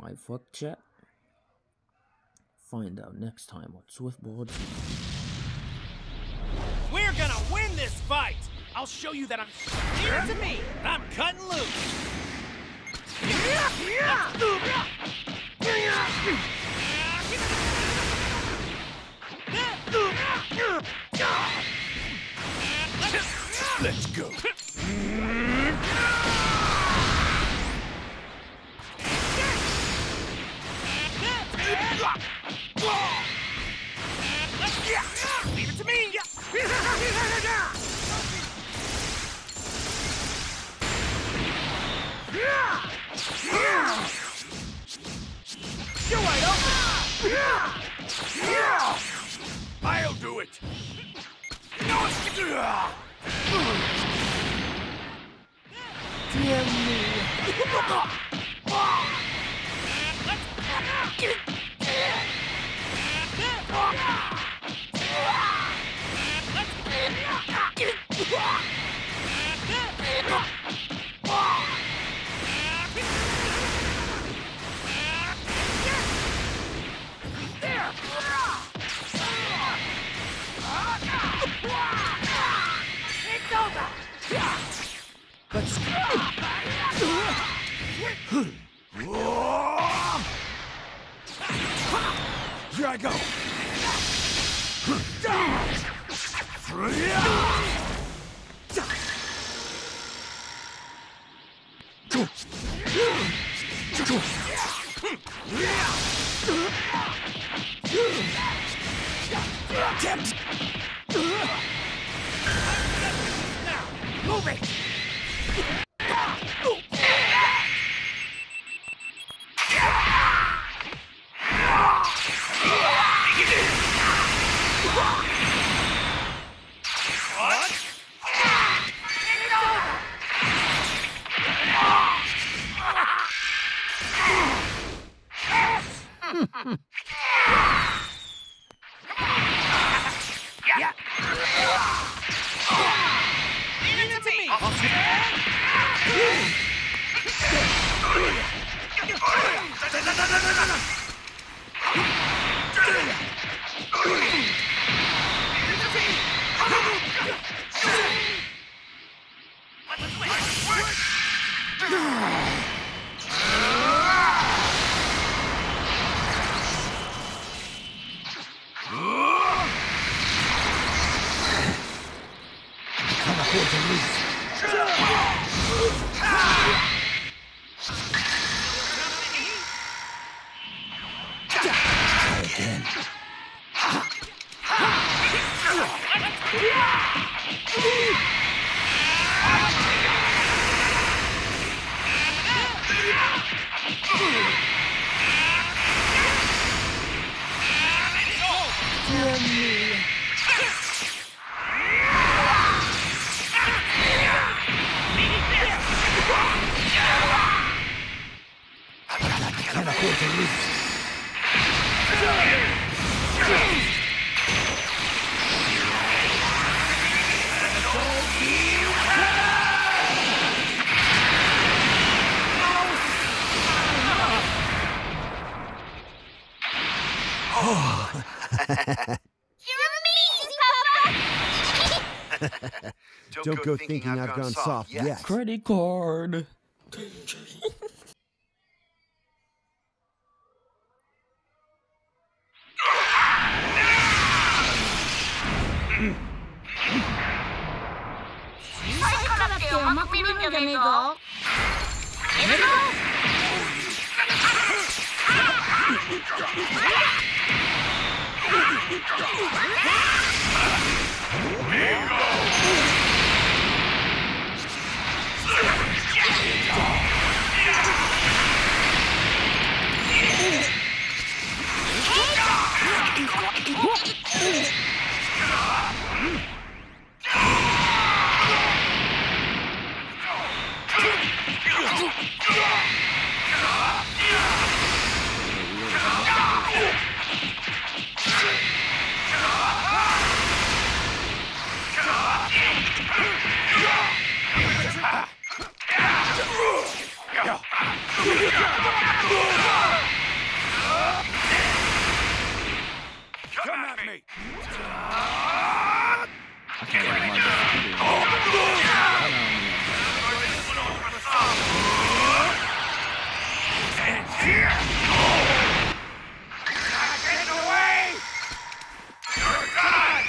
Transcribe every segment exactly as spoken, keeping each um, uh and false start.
My fuck chat. Find out next time on Swiftboard. We're gonna win this fight! I'll show you that I'm here to me! I'm cutting loose! Let's go! Leave it to me! You're wide open! I'll do it! Damn me! It's over! Let's Here I go! Move it! Yeah. Leave it to me. Can't afford to lose. Again. Can't afford to lose. You're amazing, Papa! Don't, Don't go thinking, thinking I've gone, gone soft yet. yet. Credit card. Ah! Get away! You're done!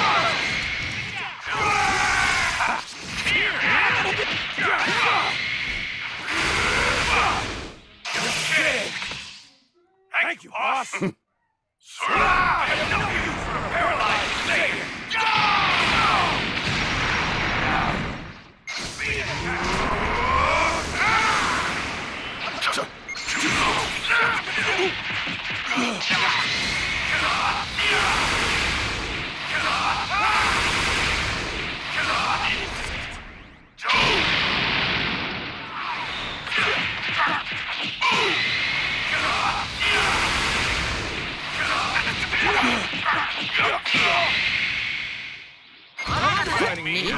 Thank you, boss! Sir, I have no use for a paralyzed Savior! Fighting me?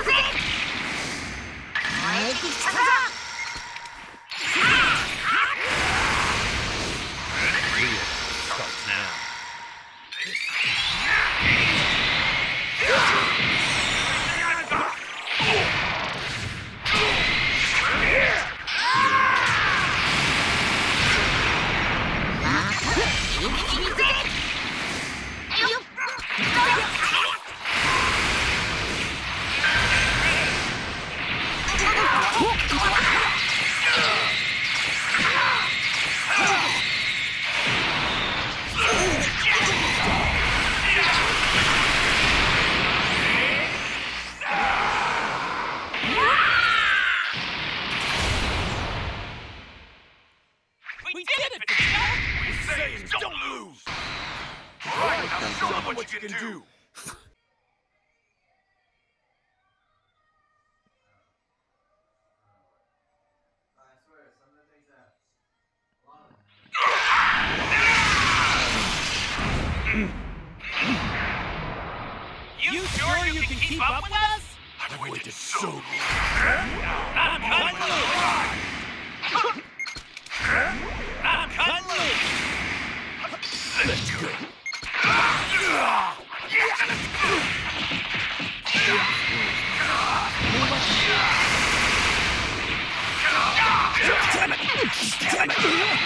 Starts now. We did it, Vegeta! We say don't lose! Right, now show them what you can do! You sure you can keep up with us? I've waited so long. I'm cutting loose! I'm cutting loose! Let's go! Damn it! Damn it!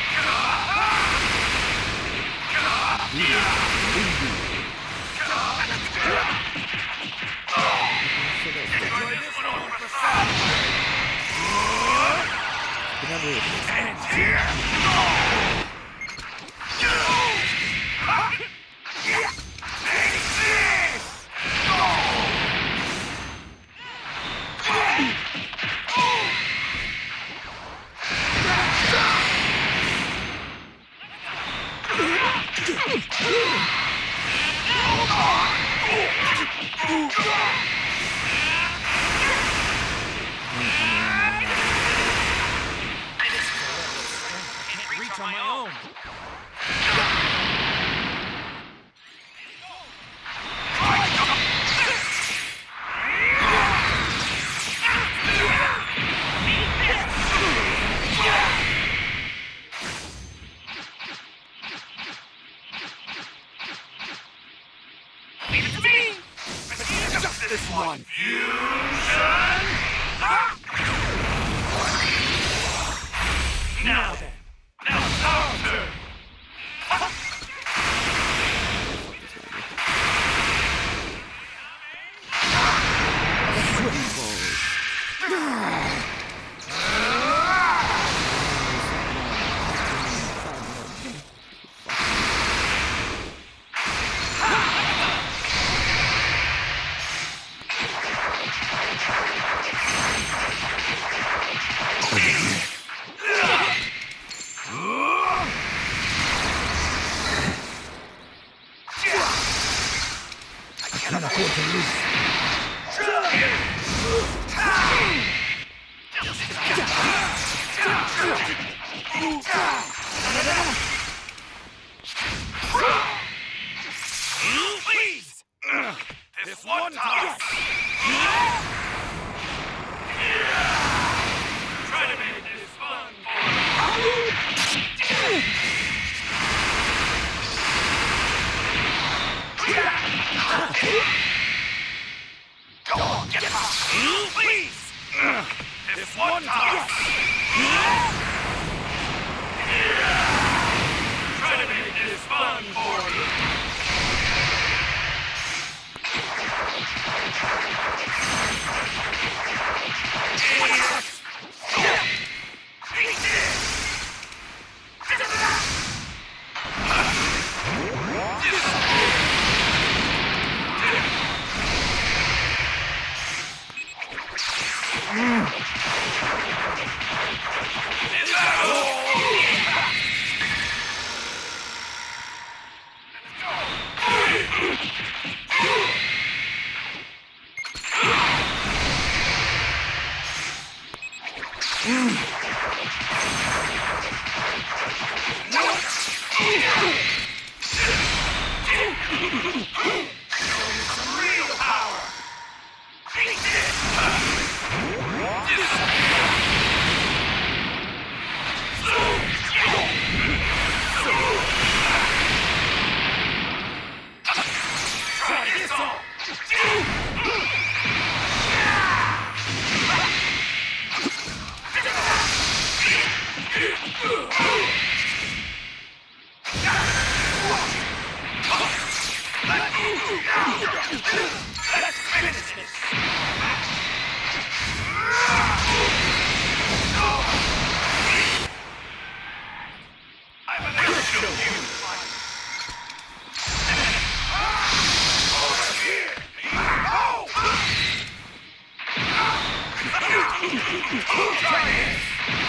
Reach on my own. Leave it to me. Just this one. Fusion. Now then. Now it's our turn! Can't afford to lose. Please! This one time! Try to make this fun Go on, get him out! Please! This one time! some real power. Take this. Try this on. Let's finish this. I'm an actual human. Over here. Oh! Try this.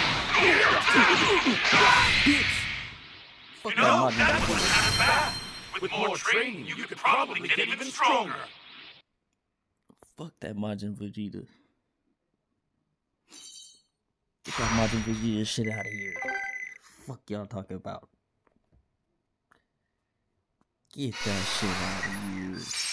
Fuck You know, that that Majin wasn't half bad. With more training, you could probably get even stronger. Fuck that Majin Vegeta. Get that Majin Vegeta shit out of here. Fuck y'all talking about. Get that shit out of here.